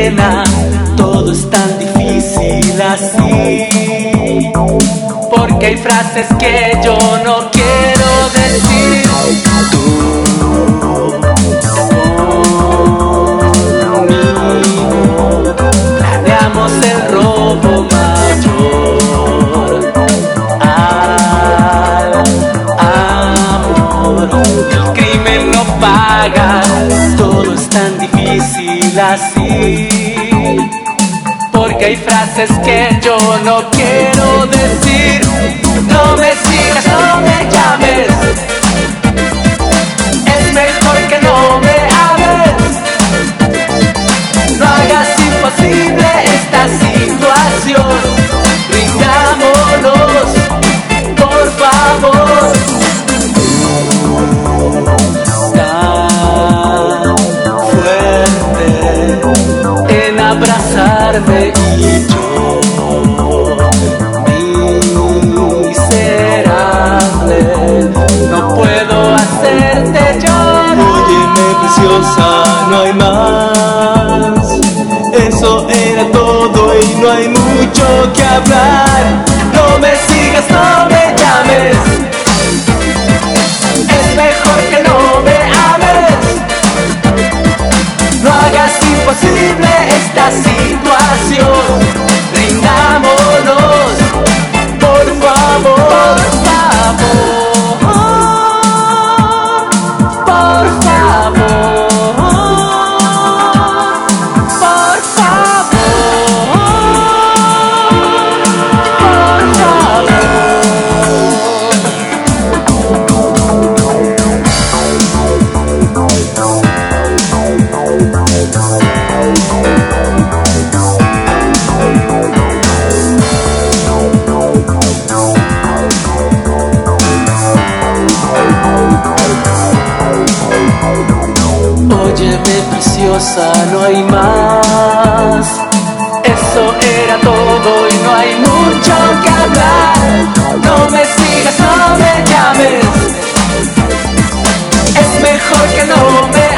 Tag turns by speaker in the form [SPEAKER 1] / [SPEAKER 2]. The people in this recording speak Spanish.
[SPEAKER 1] nena, todo es tan difícil así, porque hay frases que yo no quiero decir. Tú conmigo planeamos el robo mayor al amor. El crimen no paga, todo es tan difícil así, porque hay frases que yo no quiero decir. No me sigas, no me llames, es mejor que no me ames. No hagas imposible esta situación, brindámonos, por favor. Tan fuerte en abrazarme y yo, miserable, no puedo hacerte llorar.
[SPEAKER 2] Óyeme, preciosa, no hay más. Eso era todo y no hay mucho que hablar.
[SPEAKER 1] No me sigas, no me llames, es mejor que no me ames. No hagas imposible esta situación, brindámonos, por favor, por favor, por favor, por favor, por favor. Óyeme, preciosa, no hay más. Eso era todo y no hay mucho que hablar. No me sigas, no me llames, es mejor que no me